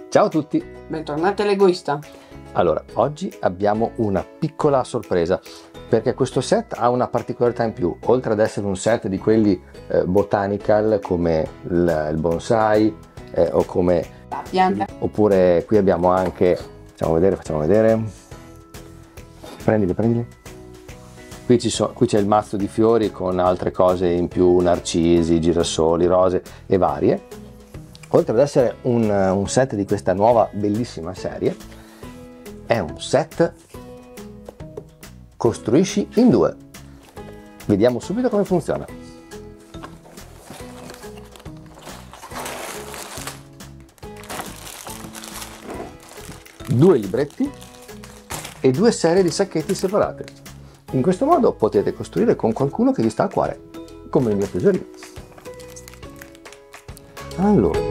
Ciao a tutti! Bentornati all'Egoista. Allora, oggi abbiamo una piccola sorpresa perché questo set ha una particolarità in più. Oltre ad essere un set di quelli botanical come il bonsai o come La pianta. oppure qui abbiamo anche, facciamo vedere. Prendili. Qui c'è il mazzo di fiori con altre cose in più, narcisi, girasoli, rose e varie. Oltre ad essere un set di questa nuova bellissima serie, è un set costruisci in due. Vediamo subito come funziona. Due libretti e due serie di sacchetti separati. In questo modo potete costruire con qualcuno che vi sta a cuore, come il mio tesorino. Allora,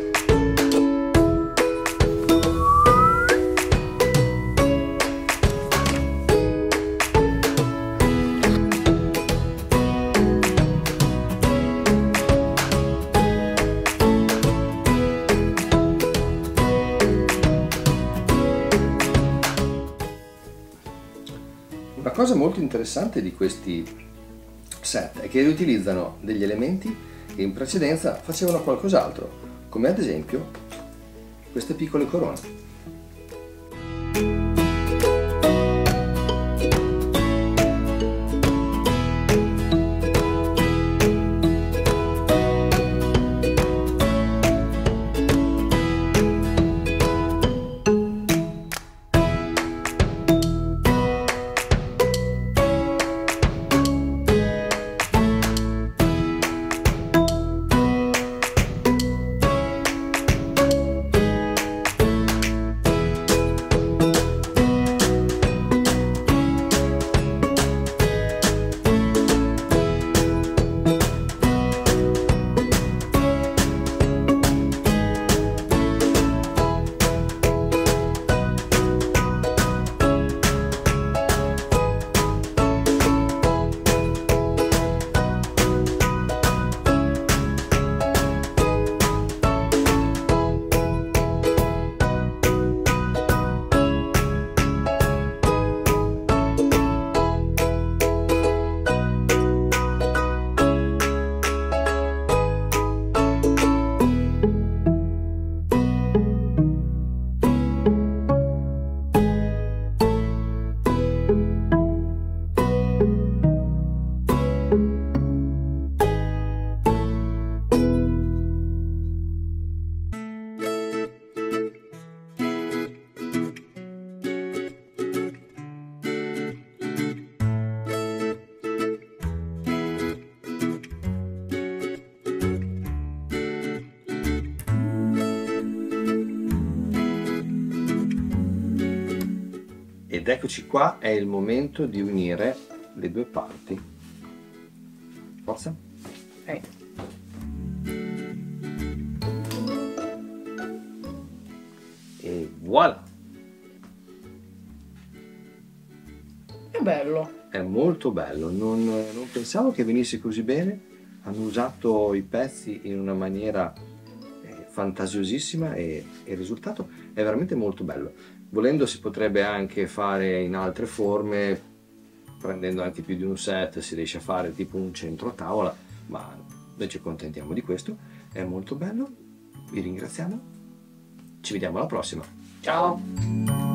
una cosa molto interessante di questi set è che riutilizzano degli elementi che in precedenza facevano qualcos'altro, come ad esempio queste piccole corone. Ed eccoci qua, è il momento di unire le due parti. Forza? E voilà! È bello. È molto bello, non pensavo che venisse così bene. Hanno usato i pezzi in una maniera fantasiosissima e il risultato è veramente molto bello. Volendo si potrebbe anche fare in altre forme, prendendo anche più di un set si riesce a fare tipo un centro tavola, ma noi ci accontentiamo di questo. È molto bello, vi ringraziamo, ci vediamo alla prossima. Ciao.